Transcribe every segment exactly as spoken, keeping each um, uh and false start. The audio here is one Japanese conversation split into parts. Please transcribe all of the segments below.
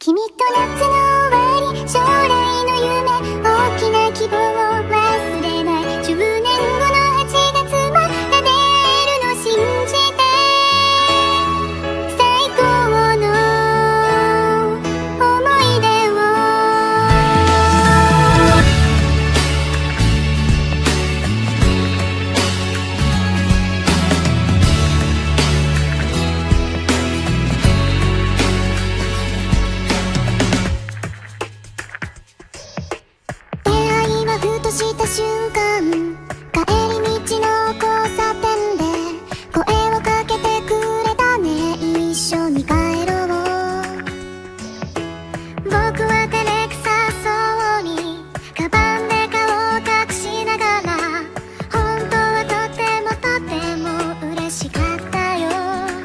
君と夏の終わり、将来の夢、大きな希望を忘れない。じゅうねんごのはちがつまで出るの信じて、最高の思い出を。出会いはふとした瞬間、帰り道の交差点で声をかけてくれたね。一緒に帰ろう。僕は照れくさそうにカバンで顔を隠しながら、本当はとてもとても嬉しかったよ。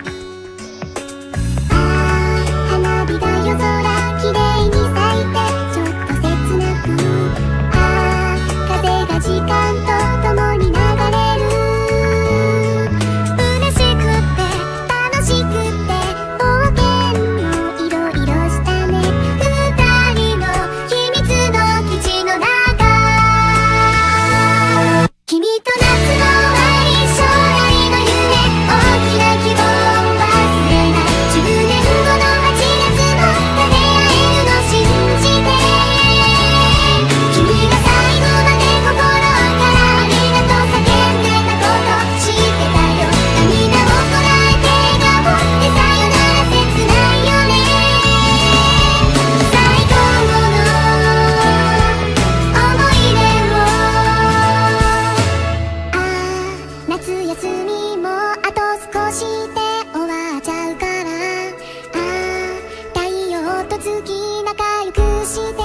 ああ、花火が夜空きれいに咲いてちょっと切なく、ああ、風が時間と共に流れる。嬉しくて楽しくて冒険もいろいろしたね。二人の秘密の基地の中、君と夏の終わり、将来の夢、大きな希望を忘れない。じゅうねんごのはちがつまで出会えるの信じて、君が最後まで心からありがとう叫んでたこと知ってたよ。涙をこらえて笑顔でさよなら切ないよね。最高の思い出を。ああ、夏休みもあと少しで終わっちゃうから、ああ、太陽と月仲良くして